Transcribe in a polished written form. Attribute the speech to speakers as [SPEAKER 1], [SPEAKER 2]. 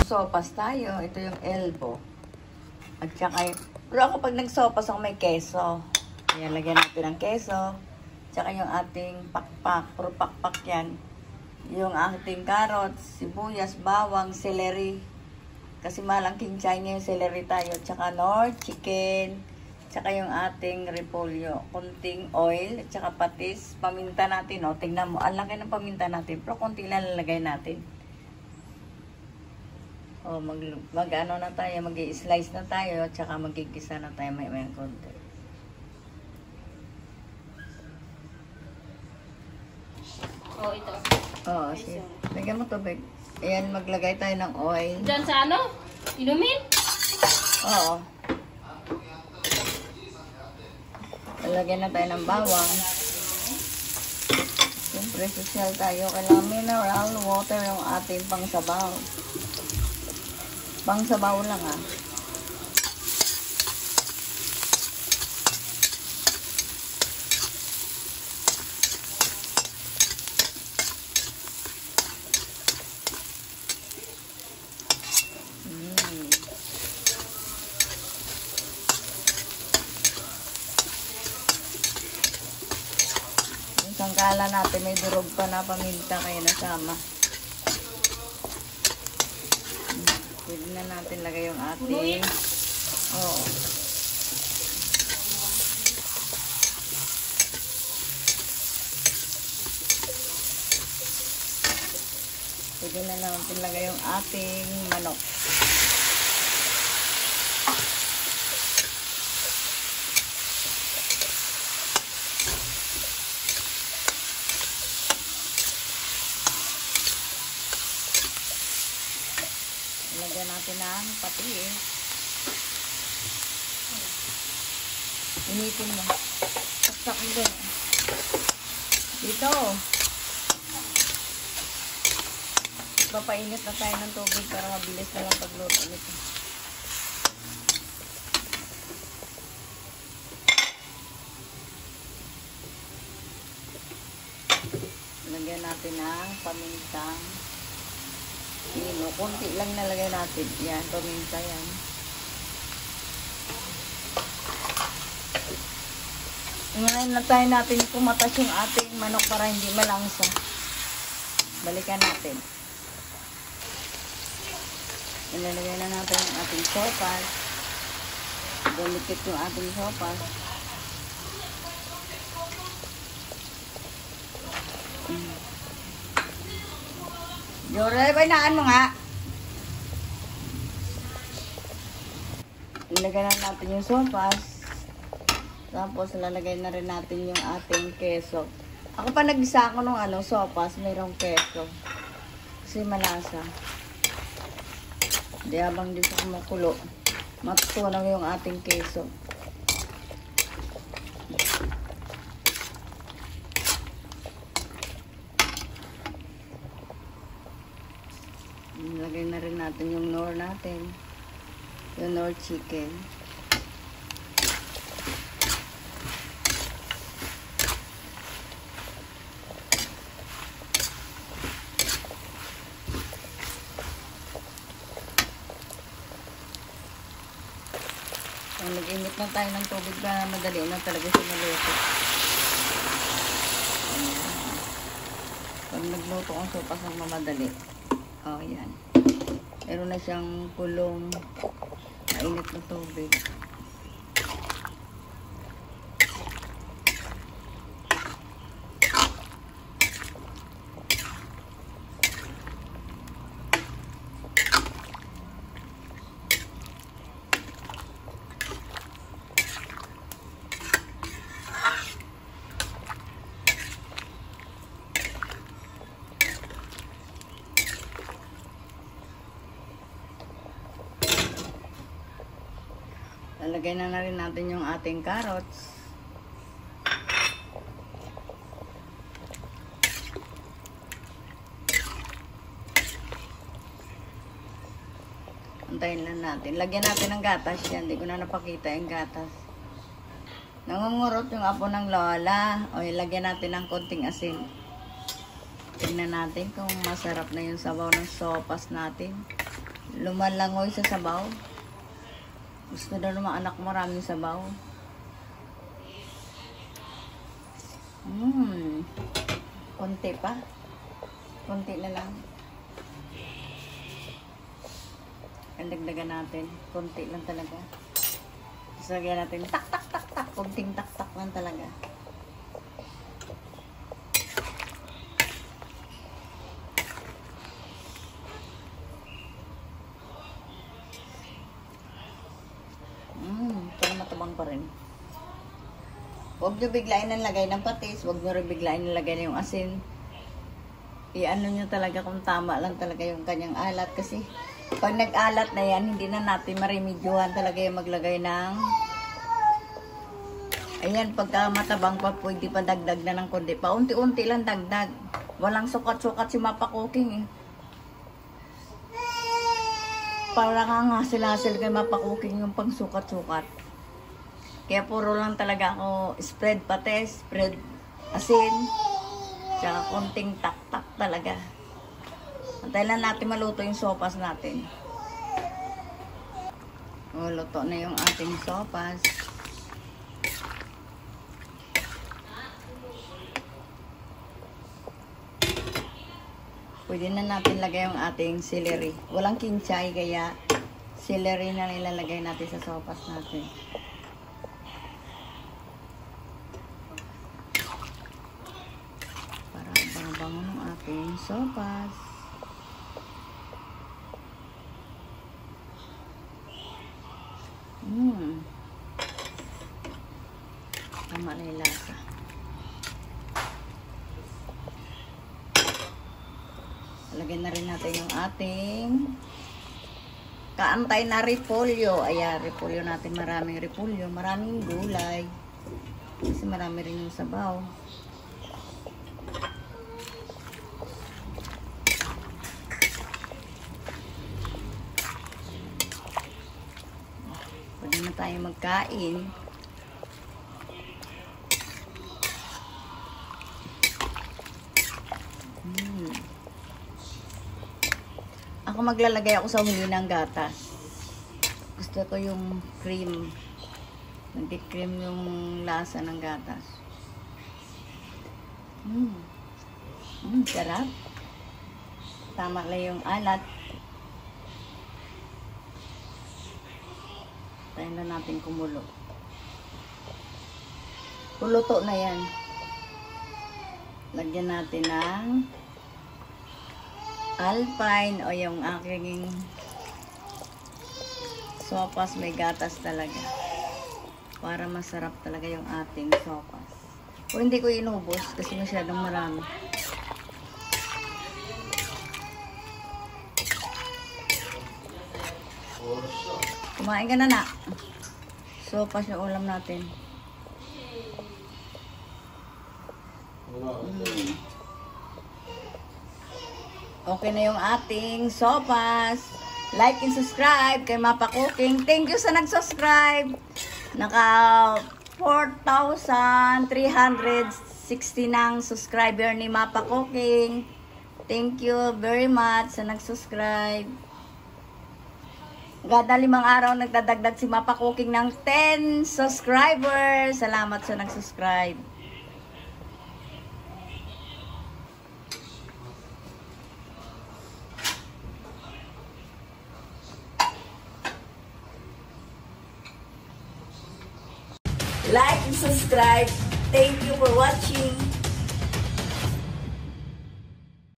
[SPEAKER 1] Magsosopas tayo. Ito yung elbow. At saka pero ako pag nagsopas ako may keso. Ayan, lagyan natin ng keso. Tsaka yung ating pakpak. Puro pakpak yan. Yung ating carrots, sibuyas, bawang, celery. Kasi malang kinchay ngayon celery tayo. Tsaka nor, chicken. Tsaka yung ating repolyo. Kunting oil. Tsaka patis. Paminta natin. O, tingnan mo. Ang laki ng paminta natin. Pero kunti lang lalagay natin. O, mag-ano na tayo. Mag-i-slice na tayo. Tsaka magigisa na tayo. May konti.
[SPEAKER 2] Oh, ito.
[SPEAKER 1] Oo, sige. Lagyan mo tubig. Ayan, maglagay tayo ng oil.
[SPEAKER 2] Diyan sa ano? Inumin?
[SPEAKER 1] Oo. Lalagyan na tayo ng bawang. Siyempre, social tayo. Kailangan mineral water yung ating pangsabaw. Pangsabaw lang ah. Sangkala natin may durog pa na paminta kayo nasama. Pwede na natin lagay yung ating oo. Pwede na natin lagay yung ating manok. Lagyan natin ng patis. Initin mo. Saksak mo din. Dito. Papainit na tayo ng tubig para mabilis na lang pagluto nito. Lagyan natin ng pamintang pino. Kunti lang nalagay natin. Yan, paminta yan. Ngayon na tayo natin kumatas yung ating manok para hindi malangsa. Balikan natin. Ilalagay na natin yung ating sopas. Dumikit yung ating sopas. Yore, bainaan mo nga. Ilagay na natin yung sopas. Tapos, lalagay na rin natin yung ating keso. Ako pa nag-isa ako ng sopas, mayroong keso. Kasi malasa. Di habang di sa kumukulo, matutunaw yung ating keso. Lagay na rin natin yung nor natin. Yung nor chicken. Nag-init na tayo ng tubig na madali na talaga siya maluto. Pag nagluto ang sopas ng mamadali. Oh, yan. Meron na siyang kulong mainit na tubig. Lalagay na rin natin yung ating carrots. Antayin lang natin. Lagyan natin ng gatas yan. Hindi ko na napakita yung gatas. Nangungurot yung apo ng lola. O, ilagyan natin ng konting asin. Tingnan natin kung masarap na yung sabaw ng sopas natin. lumalangoy sa sabaw. Gusto daw ng mga anak maraming sabaw. Konti pa. Konti na lang. Ang dagdagan natin. Konti lang talaga. Sagyan natin. Tak, tak, tak, tak. Konting tak, tak lang talaga. Pero matabang pa rin. Huwag nyo biglain ang lagay ng patis. Huwag nyo rin biglain ang lagay ng asin. I-ano nyo talaga kung tama lang talaga yung kanyang alat. Kasi pag nag-alat na yan, hindi na natin maremedyohan talaga yung maglagay ng... Ayan, pagka matabang pa, pwede pa dagdag na ng kundi. Paunti-unti lang dagdag. Walang sukat-sukat si Mapa Cooking eh. Parang ang hasil-hasil kay Mapa Cooking yung pang sukat-sukat. Kaya puro lang talaga ako spread patis, spread asin, tsaka konting tak-tak talaga. Antayin lang natin maluto yung sopas natin. O, luto na yung ating sopas. Pwede na natin lagay yung ating celery. Walang kinchay, kaya celery na nilalagay natin sa sopas natin. Bango ng ating sopas. Tama na yung lasa. Lagyan na rin natin yung ating kaantay na repolyo. Ayan, repolyo natin. Maraming repolyo. Maraming gulay. Kasi marami rin yung sabaw. Pwede na tayo magkain. Ako maglalagay ako sa huli ng gatas. Gusto ko yung cream. Nagdi-cream yung lasa ng gatas. Sarap. Tama lang yung alat. Tayo na natin kumulo. Kuluto na yan. Lagyan natin ng Alpine o yung aking sopas, may gatas talaga. Para masarap talaga yung ating sopas. O hindi ko inubos kasi masyadong marami. Kumain ka na na. Sopas yung ulam natin. Okay na yung ating sopas. Like and subscribe kay Mapa Cooking. Thank you sa nag-subscribe. Naka 4,360 ng subscriber ni Mapa Cooking. Thank you very much sa nag-subscribe. Gada 5 araw nagdadagdag si Mapa Cooking ng 10 subscribers. Salamat sa nag-subscribe. Like and subscribe. Thank you for watching.